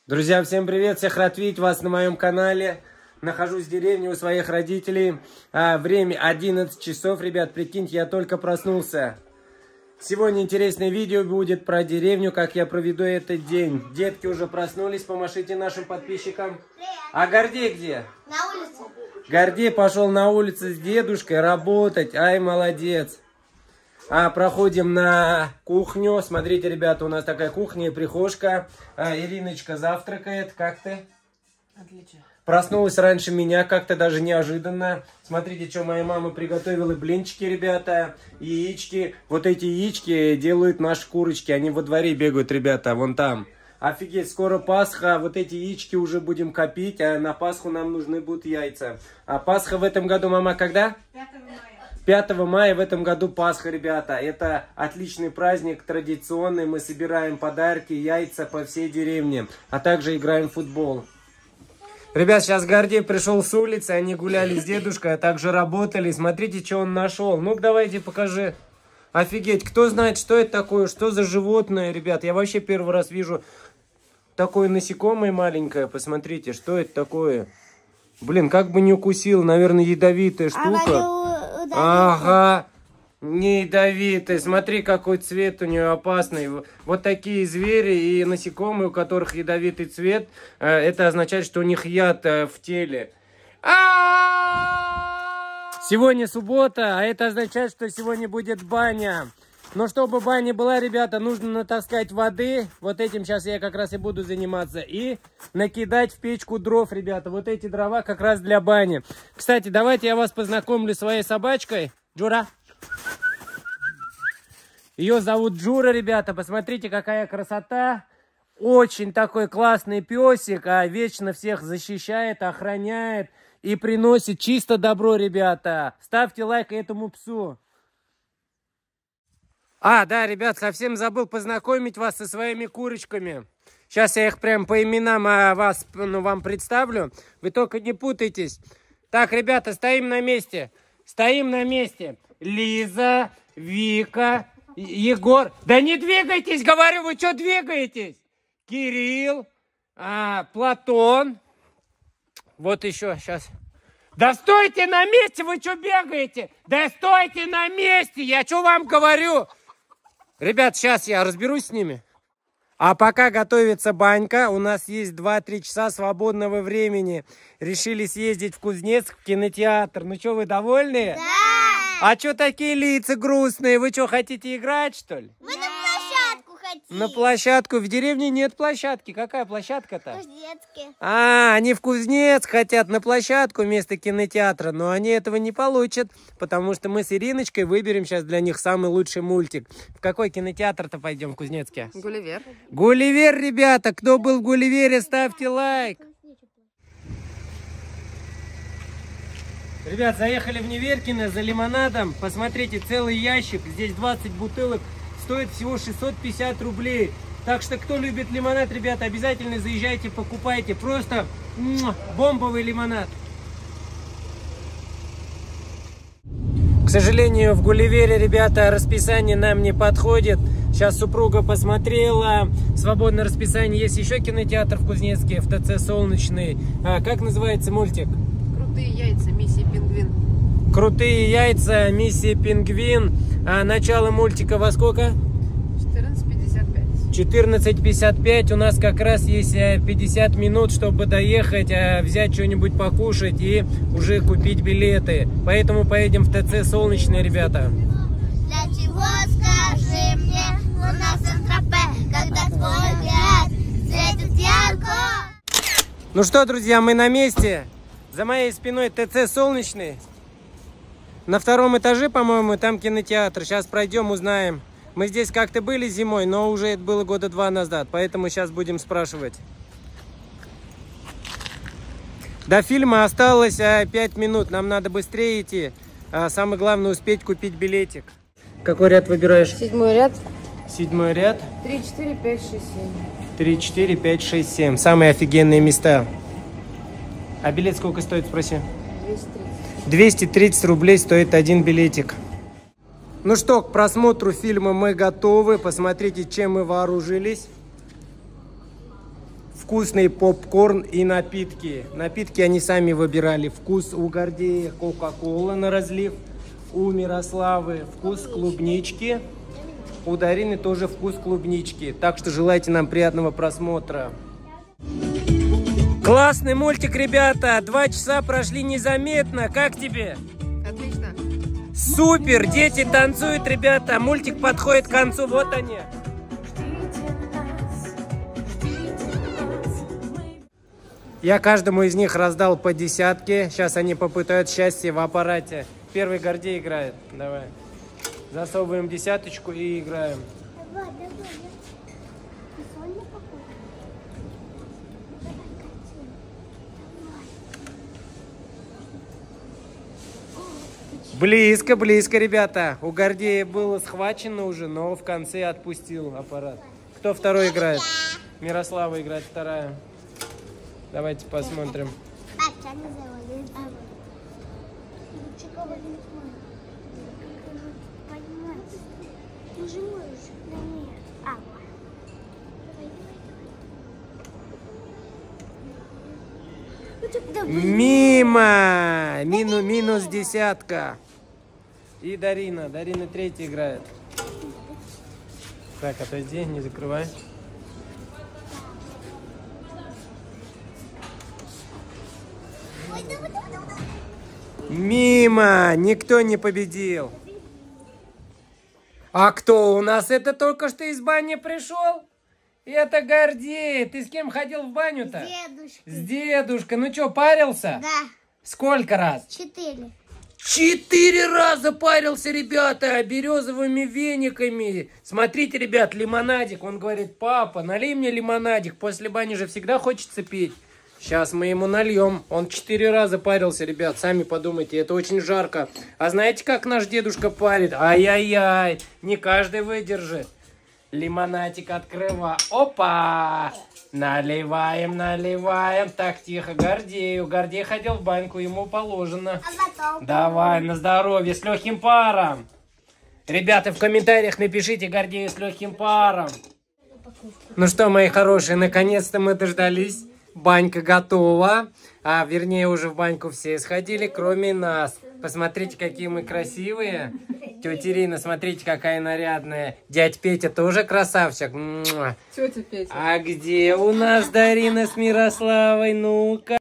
Друзья, всем привет! Всех рад видеть вас на моем канале. Нахожусь в деревне у своих родителей. Время 11 часов, ребят. Прикиньте, я только проснулся. Сегодня интересное видео будет про деревню, как я проведу этот день. Детки уже проснулись, помашите нашим подписчикам. А Гордей где? На улице. Гордей пошел на улицу с дедушкой работать. Ай, молодец. Проходим на кухню. Смотрите, ребята, у нас такая кухня и прихожка. Ириночка завтракает. Как ты? Отлично. Проснулась раньше меня, как-то даже неожиданно. Смотрите, что моя мама приготовила. Блинчики, ребята, яички. Вот эти яички делают наши курочки. Они во дворе бегают, ребята, вон там. Офигеть, скоро Пасха. Вот эти яички уже будем копить. А на Пасху нам нужны будут яйца. А Пасха в этом году, мама, когда? 5 мая. 5 мая в этом году Пасха, ребята. Это отличный праздник, традиционный. Мы собираем подарки, яйца по всей деревне. А также играем в футбол. Ребят, сейчас Гордей пришел с улицы. Они гуляли с дедушкой, а также работали. Смотрите, что он нашел. Ну-ка, давайте покажи. Офигеть, кто знает, что это такое? Что за животное, ребят? Я вообще первый раз вижу такое насекомое маленькое. Посмотрите, что это такое? Блин, как бы не укусил. Наверное, ядовитая штука. Ага, не ядовитый. Смотри, какой цвет у нее опасный. Вот такие звери и насекомые, у которых ядовитый цвет, это означает, что у них яд в теле. Сегодня суббота, а это означает, что сегодня будет баня. Но чтобы баня была, ребята, нужно натаскать воды. Вот этим сейчас я как раз и буду заниматься. И накидать в печку дров, ребята. Вот эти дрова как раз для бани. Кстати, давайте я вас познакомлю с своей собачкой. Джура. Ее зовут Джура, ребята. Посмотрите, какая красота. Очень такой классный песик. Вечно всех защищает, охраняет. И приносит чисто добро, ребята. Ставьте лайк этому псу. Да, ребят, совсем забыл познакомить вас со своими курочками. Сейчас я их прям по именам вам представлю. Вы только не путайтесь. Так, ребята, стоим на месте. Стоим на месте. Лиза, Вика, Егор. Да не двигайтесь, говорю, вы что двигаетесь? Кирилл, Платон. Вот еще, сейчас. Да стойте на месте, вы что бегаете? Да стойте на месте, я что вам говорю? Ребят, сейчас я разберусь с ними. А пока готовится банька, у нас есть 2-3 часа свободного времени. Решили съездить в Кузнецк, в кинотеатр. Ну что, вы довольны? Да! А что такие лица грустные? Вы что, хотите играть, что ли? Мы на площадку хотим. На площадку? В деревне нет площадки. Какая площадка-то? Кузнецке. Они в Кузнецк хотят на площадку вместо кинотеатра. Но они этого не получат, потому что мы с Ириночкой выберем сейчас для них самый лучший мультик. В какой кинотеатр-то пойдем в Кузнецке? Гулливер. Гулливер, ребята. Кто был в Гулливере, ставьте лайк. Ребят, заехали в Неверкино за лимонадом. Посмотрите, целый ящик. Здесь 20 бутылок. Стоит всего 650 рублей. Так что, кто любит лимонад, ребята, обязательно заезжайте, покупайте. Просто бомбовый лимонад. К сожалению, в Гулливере, ребята, расписание нам не подходит. Сейчас супруга посмотрела. Свободное расписание. Есть еще кинотеатр в Кузнецке, в ТЦ «Солнечный». Как называется мультик? Крутые яйца, миссия Пингвин. Крутые яйца, миссия Пингвин. Начало мультика во сколько? 14:55. 14:55. У нас как раз есть 50 минут, чтобы доехать, взять что-нибудь покушать и уже купить билеты. Поэтому поедем в ТЦ «Солнечный», ребята. Для чего, скажи мне, у нас Сан-Тропе, когда твой взгляд светит ярко? Ну что, друзья, мы на месте. За моей спиной ТЦ «Солнечный». На 2-м этаже, по-моему, там кинотеатр. Сейчас пройдем, узнаем. Мы здесь как-то были зимой, но уже это было года 2 назад. Поэтому сейчас будем спрашивать. До фильма осталось 5 минут. Нам надо быстрее идти. Самое главное успеть купить билетик. Какой ряд выбираешь? 7-й ряд. 7-й ряд. 3, 4, 5, 6, 7. 3, 4, 5, 6, 7. Самые офигенные места. А билет сколько стоит, спроси? 230. 230 рублей стоит один билетик. Ну что, к просмотру фильма мы готовы. Посмотрите, чем мы вооружились. вкусный попкорн и напитки. Напитки они сами выбирали. Вкус у Гордея кока-кола на разлив. У Мирославы вкус клубнички. У Дарины тоже вкус клубнички. Так что желайте нам приятного просмотра. Классный мультик, ребята. 2 часа прошли незаметно. Как тебе? Отлично. Супер! Дети танцуют, ребята. Мультик подходит к концу. Вот они. Я каждому из них раздал по 10. Сейчас они попытают счастье в аппарате. Первый Гордей играет. Давай. Засовываем 10 и играем. Давай. Близко, близко, ребята. У Гордея было схвачено уже, но в конце отпустил аппарат. Кто второй играет? Мирослава играет вторая. Давайте посмотрим. Мимо! Минус 10. И Дарина. Дарина третья играет. Так, отойди, не закрывай. Мимо! Никто не победил. А кто у нас это только что из бани пришел? Это Гордей. Ты с кем ходил в баню-то? Дедушка. С дедушкой. Ну что, парился? Да. Сколько раз? 4. 4 раза парился, ребята, березовыми вениками. Смотрите, ребят, лимонадик. Он говорит: папа, налей мне лимонадик. После бани же всегда хочется пить. Сейчас мы ему нальем. Он 4 раза парился, ребят. Сами подумайте, это очень жарко. А знаете, как наш дедушка парит? Ай-яй-яй, не каждый выдержит. Лимонадик открываем. Опа! Наливаем, наливаем. Так, тихо, Гордею. Гордей ходил в баньку, ему положено. Давай, на здоровье, с легким паром. Ребята, в комментариях напишите Гордею с легким паром. Ну что, мои хорошие, наконец-то мы дождались. Банька готова. А вернее, уже в баньку все сходили, кроме нас. Посмотрите, какие мы красивые. Тетя Ирина, смотрите, какая нарядная. Дядь Петя тоже красавчик. Тетя Петя. А где у нас Дарина с Мирославой? Ну-ка.